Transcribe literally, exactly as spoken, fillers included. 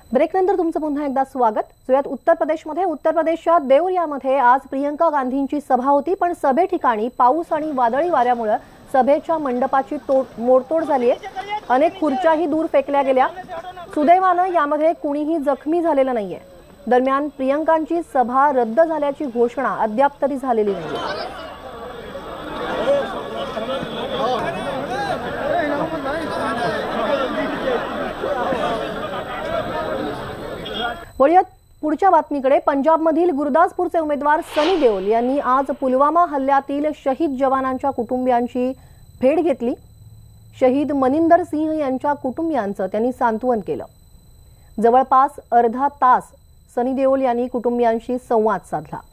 ब्रेकनंतर तुमचं पुन्हा एकदा स्वागत। जोयात उत्तर प्रदेशमध्ये उत्तर प्रदेशच्या देवरियामध्ये आज प्रियंका गांधींची सभा होती, पण सभे ठिकाणी पाऊस आणि वादळी वाऱ्यामुळे सभेच्या मंडपाची मोडतोड झाली आहे। अनेक खुर्च्याही दूर फेकल्या गेल्या। सुदैवाने यामध्ये कुणीही जखमी झालेलं नाहीये। दरम्यान प्रियंकांची सभा रद्द झाल्याची घोषणा अद्याप तरी झालेली नाहीये। वळूयात पुढच्या बातमीकडे। पंजाबमधील गुरदासपूरचे उमेदवार सनी देओल यांनी आज पुलवामा हल्ल्यातील शहीद जवानांच्या कुटुंबियांची भेट घेतली। शहीद मनिंदर सिंह यांच्या कुटुंबियांचं त्यांनी सांत्वन केलं। जवळपास अर्धा तास सनी देओल यांनी कुटुंबियांशी संवाद साधला।